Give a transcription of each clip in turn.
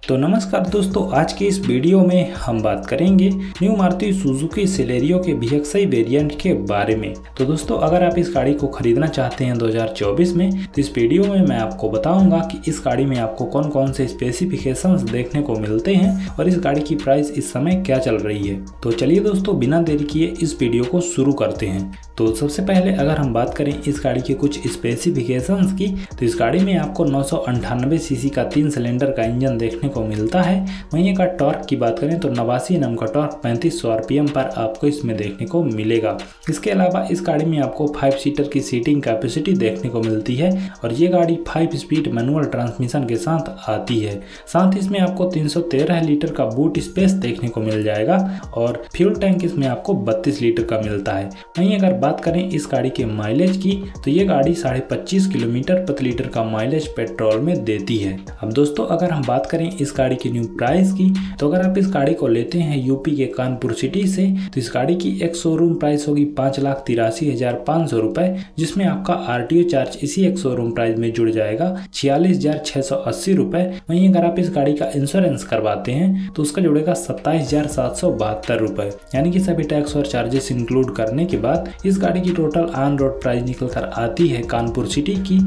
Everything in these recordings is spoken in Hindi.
तो नमस्कार दोस्तों, आज के इस वीडियो में हम बात करेंगे न्यू मारुति सुजुकी सेलेरियो के VXI वेरिएंट के बारे में। तो दोस्तों, अगर आप इस गाड़ी को खरीदना चाहते हैं 2024 में, तो इस वीडियो में मैं आपको बताऊंगा कि इस गाड़ी में आपको कौन कौन से स्पेसिफिकेशंस देखने को मिलते हैं और इस गाड़ी की प्राइस इस समय क्या चल रही है। तो चलिए दोस्तों, बिना देरी किए इस वीडियो को शुरू करते हैं। तो सबसे पहले अगर हम बात करें इस गाड़ी के कुछ स्पेसिफिकेशंस की, तो इस गाड़ी में आपको 998 सीसी का 3 सिलेंडर का इंजन देखने को मिलता है। वहीं का टॉर्क की बात करें तो 89 Nm का टॉर्क 3500 RPM पर आपको इसमें देखने को मिलेगा। इसके अलावा इस गाड़ी में आपको 5 सीटर की सीटिंग कैपेसिटी देखने को मिलती है और ये गाड़ी 5 स्पीड मैनुअल ट्रांसमिशन के साथ आती है। साथ ही इसमें आपको 313 लीटर का बूट स्पेस देखने को मिल जाएगा और फ्यूल टैंक इसमें आपको 32 लीटर का मिलता है। वहीं अगर बात करें इस गाड़ी के माइलेज की, तो ये गाड़ी 25.5 किलोमीटर प्रति लीटर का माइलेज पेट्रोल में देती है। अब दोस्तों, अगर हम बात करें इस गाड़ी की न्यू प्राइस की, तो अगर आप इस गाड़ी को लेते हैं यूपी के कानपुर सिटी से, तो इस गाड़ी की एक शोरूम प्राइस होगी 5,83,500 रुपए, जिसमें आपका RTO चार्ज इसी एक शोरूम प्राइस में जुड़ जाएगा 46,680 रुपए। वहीं अगर आप इस गाड़ी का इंश्योरेंस करवाते हैं तो उसका जुड़ेगा 27,772 रुपए, यानी कि सभी टैक्स और चार्जेस इंक्लूड करने के बाद इस गाड़ी की टोटल ऑन रोड प्राइस निकल कर आती है कानपुर सिटी की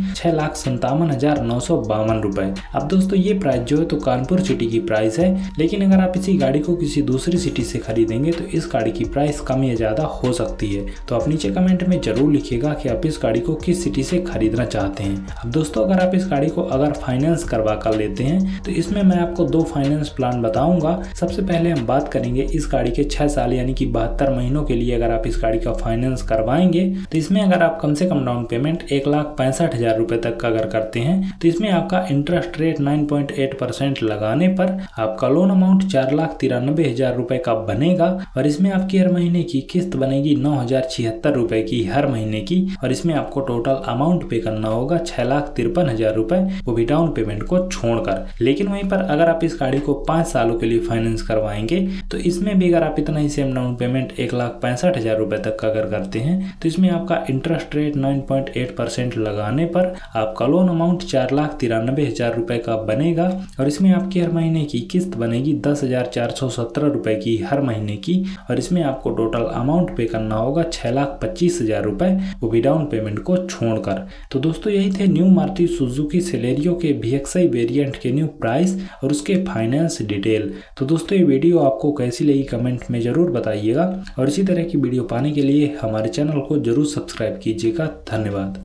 6,57,952 रुपए। अब दोस्तों, ये प्राइस जो है तो कानपुर सिटी की प्राइस है, लेकिन अगर आप इसी गाड़ी को किसी दूसरी सिटी से खरीदेंगे तो इस गाड़ी की प्राइस कम या ज्यादा हो सकती है। तो आप नीचे कमेंट में जरूर लिखिएगा कि आप इस गाड़ी को किस सिटी से खरीदना चाहते हैं। अब दोस्तों, अगर आप इस गाड़ी को अगर फाइनेंस करवा कर लेते हैं तो इसमें मैं आपको 2 फाइनेंस प्लान बताऊंगा। सबसे पहले हम बात करेंगे इस गाड़ी के 6 साल यानी कि 72 महीनों के लिए अगर आप इस गाड़ी का फाइनेंस करवाएंगे तो इसमें अगर आप कम से कम डाउन पेमेंट 1,65,000 रुपए तक का अगर करते हैं तो इसमें आपका इंटरेस्ट रेट 9.8% लगाने पर आपका लोन अमाउंट 4,93,000 रुपए का बनेगा और इसमें आपकी हर महीने की किस्त बनेगी 9,076 रुपए की हर महीने की और इसमें आपको टोटल अमाउंट पे करना होगा 6,53,000 रुपए, वो भी डाउन पेमेंट को छोड़कर। लेकिन वहीं पर अगर आप इस गाड़ी को 5 सालों के लिए फाइनेंस करवाएंगे तो इसमें भी अगर आप इतना ही सेम डाउन पेमेंट 1,65,000 रुपए तक का अगर करते हैं तो इसमें आपका इंटरेस्ट रेट 9.8% लगाने पर आपका लोन अमाउंट 4,93,000 रुपए का बनेगा और इसमें आपकी हर महीने की किस्त बनेगी 10,417 रुपए की हर महीने की और इसमें आपको टोटल अमाउंट पे करना होगा 6,25,000 रुपए, वो भी डाउन पेमेंट को छोड़कर। तो दोस्तों, यही थे न्यू मारुति सुजुकी सेलेरियो के VXI वेरिएंट के न्यू प्राइस और उसके फाइनेंस डिटेल। तो दोस्तों, ये वीडियो आपको कैसी लगी कमेंट में जरूर बताइएगा और इसी तरह की वीडियो पाने के लिए हमारे चैनल को जरूर सब्सक्राइब कीजिएगा। धन्यवाद।